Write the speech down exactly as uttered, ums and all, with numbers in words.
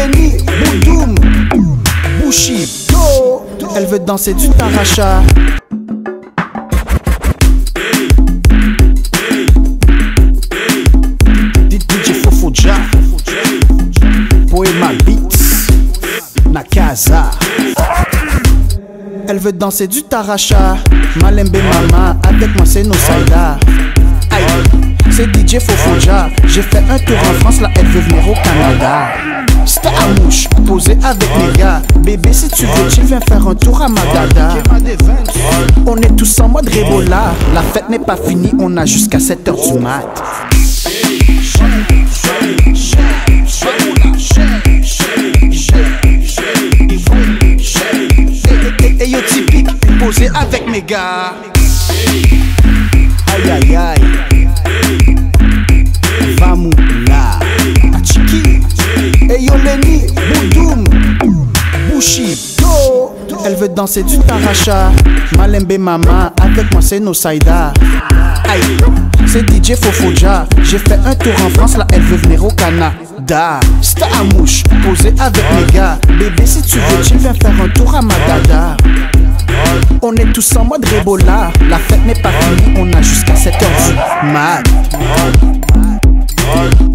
Lenny, Boudoum, Bushido. Elle veut danser du taracha. D J Fofoja, Poema Beats, Nakaza. Elle veut danser du taracha. Malembe mama, avec moi c'est no saïda. Aïe, c'est D J Fofoja. J'ai fait un tour en France, là elle veut venir au Canada. C'était à mouche, posé avec les gars. Bébé si tu veux, tu viens faire un tour à Madada. On est tous en mode Rebola. La fête n'est pas finie, on a jusqu'à sept heures du mat. Et yo typique, posé avec mes gars. Aïe aïe aïe, Vamou là, Achiki. Et yo Lenny, Boudoum, Bushido. Elle veut danser du taracha. Malembe mama, avec moi c'est no saïda. Aïe, c'est D J Fofoja. J'ai fait un tour en France, là elle veut venir au Canada. C'était à mouche, posé avec mes gars. Bébé si tu veux, tu viens faire un tour à Madada. On est tous en mode Rebola. La fête n'est pas finie, on a jusqu'à sept heures du mat.